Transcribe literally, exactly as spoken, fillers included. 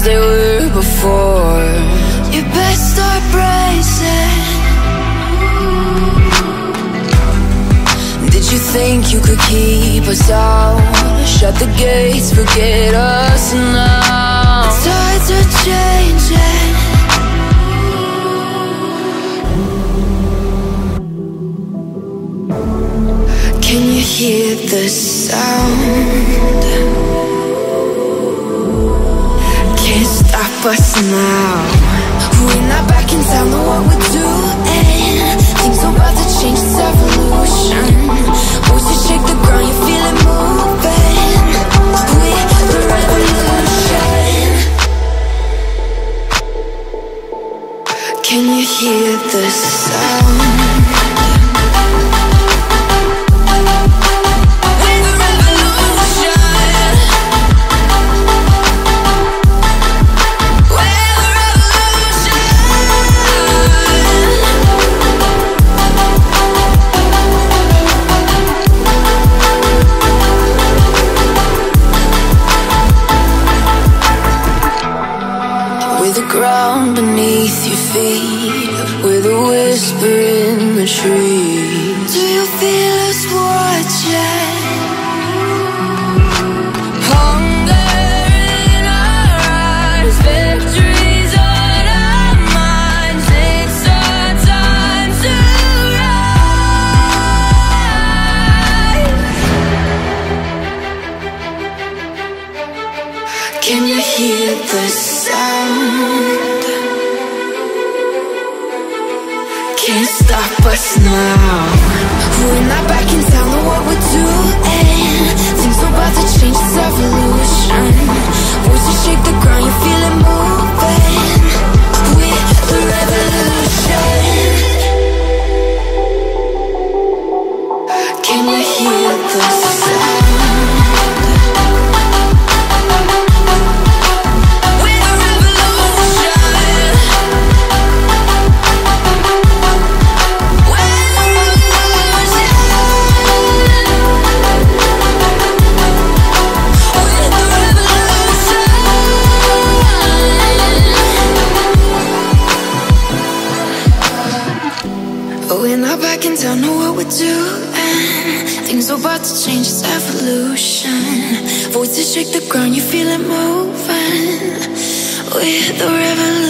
they were before. You best start bracing. Did you think you could keep us out? Shut the gates, forget us now. The tides are changing. Can you hear the sound? Can't stop us now. We're not back in town, know what we're doing. Things are about to change, it's evolution. Voices shake the ground, you feel it moving. We're the revolution. Can you hear the sound? Ground beneath your feet, with a whisper in the trees. Do you feel us watching? Hunger in our eyes, victories on our minds. It's our time to rise. Can you hear the sound? Can't stop us now. We're not back in town, know what we're doing. Things are about to change, it's evolution. Voices shake the ground, you feel it moving. We're the revolution. Can you hear the sound? We're not back in town, know what we're doing. Things are about to change, it's evolution. Voices shake the ground, you feel it moving. We're the revolution.